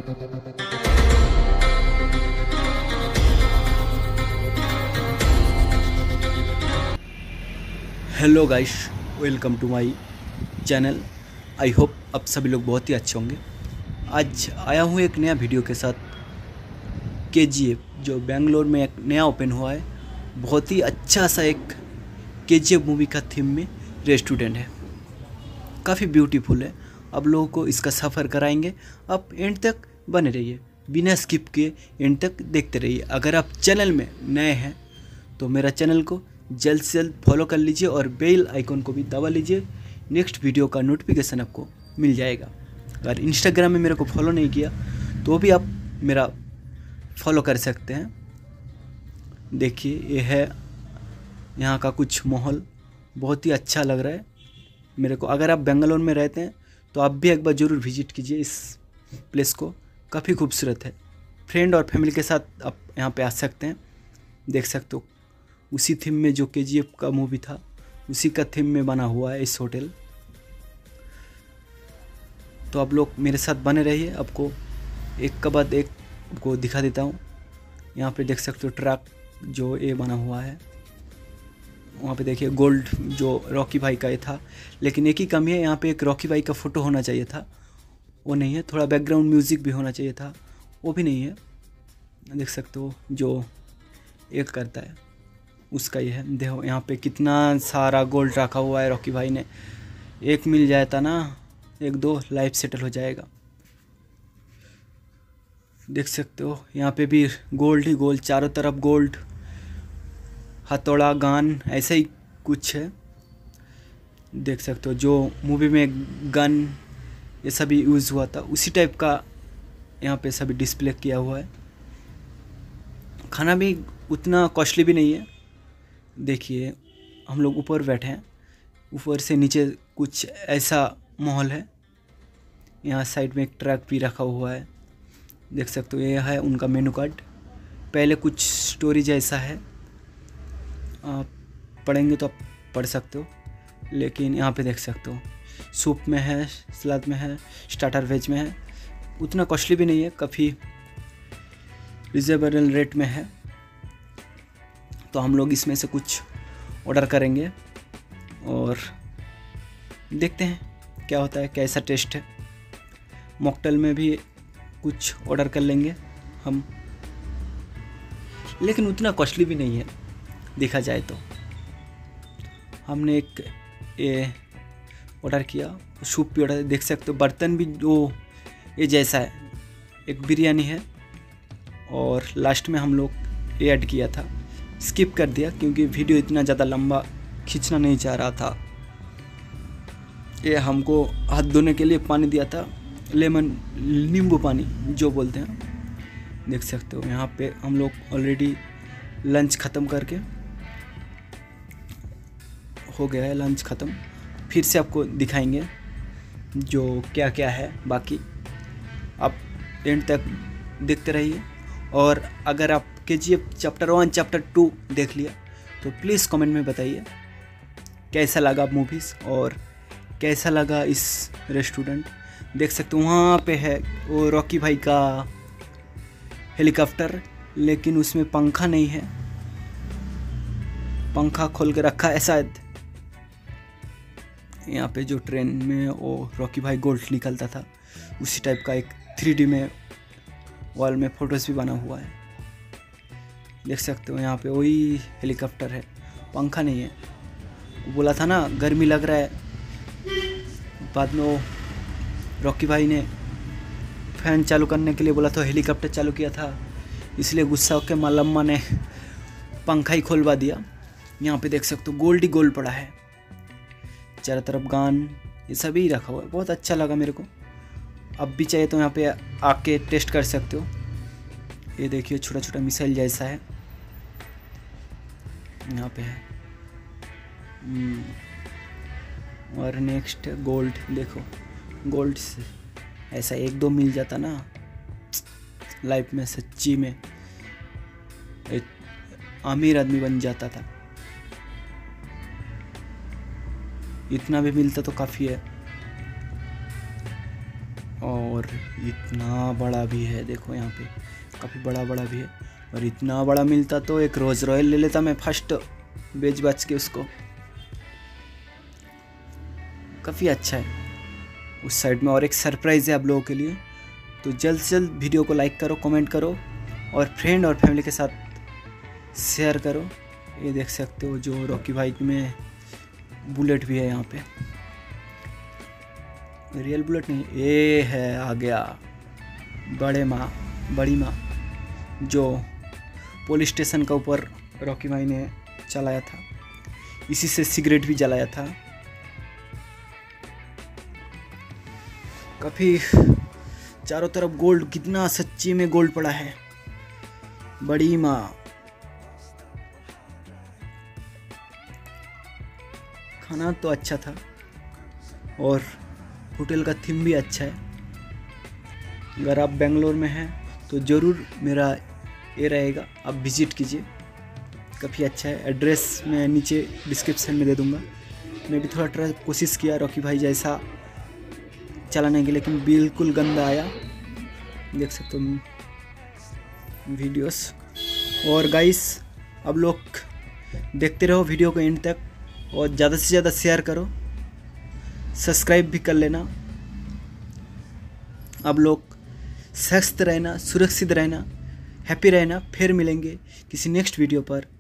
Hello guys, welcome to my channel. I hope आप सभी लोग बहुत ही अच्छे होंगे। आज आया हूँ एक नया वीडियो के साथ। KGF जो बेंगलोर में एक नया ओपन हुआ है, बहुत ही अच्छा सा एक KGF मूवी का थीम में रेस्टोरेंट है। काफ़ी ब्यूटीफुल है। अब लोगों को इसका सफ़र कराएंगे। आप एंड तक बने रहिए, बिना स्किप किए एंड तक देखते रहिए। अगर आप चैनल में नए हैं तो मेरा चैनल को जल्द से जल्द फॉलो कर लीजिए और बेल आइकन को भी दबा लीजिए। नेक्स्ट वीडियो का नोटिफिकेशन आपको मिल जाएगा। अगर इंस्टाग्राम में मेरे को फॉलो नहीं किया तो भी आप मेरा फॉलो कर सकते हैं। देखिए, ये है यहाँ का कुछ माहौल, बहुत ही अच्छा लग रहा है मेरे को। अगर आप बेंगलोर में रहते हैं तो आप भी एक बार ज़रूर विजिट कीजिए इस प्लेस को। काफ़ी खूबसूरत है। फ्रेंड और फैमिली के साथ आप यहाँ पे आ सकते हैं। देख सकते हो उसी थीम में जो KGF का मूवी था, उसी का थीम में बना हुआ है इस होटल। तो आप लोग मेरे साथ बने रहिए। आपको एक के बाद एक को दिखा देता हूँ। यहाँ पे देख सकते हो ट्रक जो ये बना हुआ है। वहाँ पे देखिए गोल्ड जो रॉकी भाई का ये था, लेकिन एक ही कमी है, यहाँ पे एक रॉकी भाई का फ़ोटो होना चाहिए था, वो नहीं है। थोड़ा बैकग्राउंड म्यूज़िक भी होना चाहिए था, वो भी नहीं है। देख सकते हो जो एक करता है उसका ये है। देखो यहाँ पे कितना सारा गोल्ड रखा हुआ है रॉकी भाई ने। एक मिल जाता ना, एक दो लाइफ सेटल हो जाएगा। देख सकते हो यहाँ पे भी गोल्ड ही गोल्ड, चारों तरफ गोल्ड, हथौड़ा, गन, ऐसा ही कुछ है। देख सकते हो जो मूवी में गन ये सभी यूज़ हुआ था, उसी टाइप का यहाँ पे सभी डिस्प्ले किया हुआ है। खाना भी उतना कॉस्टली भी नहीं है। देखिए हम लोग ऊपर बैठे हैं, ऊपर से नीचे कुछ ऐसा माहौल है। यहाँ साइड में एक ट्रक भी रखा हुआ है। देख सकते हो यह है उनका मेनू कार्ड। पहले कुछ स्टोरी जैसा है, आप पढ़ेंगे तो आप पढ़ सकते हो। लेकिन यहाँ पे देख सकते हो सूप में है, सलाद में है, स्टार्टर वेज में है। उतना कॉस्टली भी नहीं है, काफ़ी रिजनेबल रेट में है। तो हम लोग इसमें से कुछ ऑर्डर करेंगे और देखते हैं क्या होता है, कैसा टेस्ट है। मॉकटेल में भी कुछ ऑर्डर कर लेंगे हम, लेकिन उतना कॉस्टली भी नहीं है देखा जाए तो। हमने एक ये ऑर्डर किया, सूप भी ऑर्डर। देख सकते हो बर्तन भी जो ये जैसा है, एक बिरयानी है। और लास्ट में हम लोग ये ऐड किया था, स्किप कर दिया क्योंकि वीडियो इतना ज़्यादा लंबा खींचना नहीं चाह रहा था। ये हमको हाथ धोने के लिए पानी दिया था, लेमन नींबू पानी जो बोलते हैं। देख सकते हो यहाँ पे हम लोग ऑलरेडी लंच ख़त्म करके हो गया है। लंच ख़त्म, फिर से आपको दिखाएंगे जो क्या क्या है बाकी। आप एंड तक देखते रहिए। और अगर आप KGF चैप्टर 1 चैप्टर 2 देख लिया तो प्लीज़ कमेंट में बताइए कैसा लगा मूवीज़ और कैसा लगा इस रेस्टोरेंट। देख सकते हो वहाँ पे है वो रॉकी भाई का हेलीकॉप्टर, लेकिन उसमें पंखा नहीं है, पंखा खोल के रखा है शायद। यहाँ पे जो ट्रेन में वो रॉकी भाई गोल्ड निकलता था, उसी टाइप का एक 3D में वॉल में फ़ोटोज़ भी बना हुआ है। देख सकते हो यहाँ पे वही हेलीकॉप्टर है, पंखा नहीं है। बोला था ना गर्मी लग रहा है, बाद में वो रॉकी भाई ने फैन चालू करने के लिए बोला था, हेलीकॉप्टर चालू किया था, इसलिए गुस्सा होकर मलम्मा ने पंखा ही खोलवा दिया। यहाँ पे देख सकते हो गोल्ड ही गोल्ड पड़ा है, चारों तरफ गान ये सभी रखा हुआ है। बहुत अच्छा लगा मेरे को। अब भी चाहिए तो यहाँ पे आके टेस्ट कर सकते हो। ये देखिए छोटा छोटा मिसाइल जैसा है यहाँ पे है। और नेक्स्ट गोल्ड, देखो गोल्ड से ऐसा एक दो मिल जाता ना लाइफ में, सच्ची में एक अमीर आदमी बन जाता था। इतना भी मिलता तो काफ़ी है। और इतना बड़ा भी है, देखो यहाँ पे काफ़ी बड़ा बड़ा भी है। और इतना बड़ा मिलता तो एक रोज़ रॉयल ले लेता मैं फर्स्ट, बेच बाच के उसको। काफ़ी अच्छा है। उस साइड में और एक सरप्राइज़ है आप लोगों के लिए, तो जल्द से जल्द वीडियो को लाइक करो, कमेंट करो और फ्रेंड और फैमिली के साथ शेयर करो। ये देख सकते हो जो रॉकी बाइक में बुलेट भी है यहाँ पे, रियल बुलेट नहीं, ये है आ गया बड़ी माँ जो पुलिस स्टेशन का ऊपर रॉकी भाई ने चलाया था, इसी से सिगरेट भी जलाया था। काफ़ी चारों तरफ गोल्ड, कितना सच्ची में गोल्ड पड़ा है। बड़ी माँ, खाना तो अच्छा था और होटल का थीम भी अच्छा है। अगर आप बेंगलोर में हैं तो ज़रूर मेरा ये रहेगा, आप विज़िट कीजिए, काफ़ी अच्छा है। एड्रेस मैं नीचे डिस्क्रिप्शन में दे दूँगा। मैं भी थोड़ा ट्राई कोशिश किया रॉकी भाई जैसा चलाने के, लेकिन बिल्कुल गंदा आया, देख सकते हो वीडियोस। और गाइस अब लोग देखते रहो वीडियो को एंड तक और ज़्यादा से ज़्यादा शेयर करो, सब्सक्राइब भी कर लेना। अब लोग स्वस्थ रहना, सुरक्षित रहना, हैप्पी रहना। फिर मिलेंगे किसी नेक्स्ट वीडियो पर।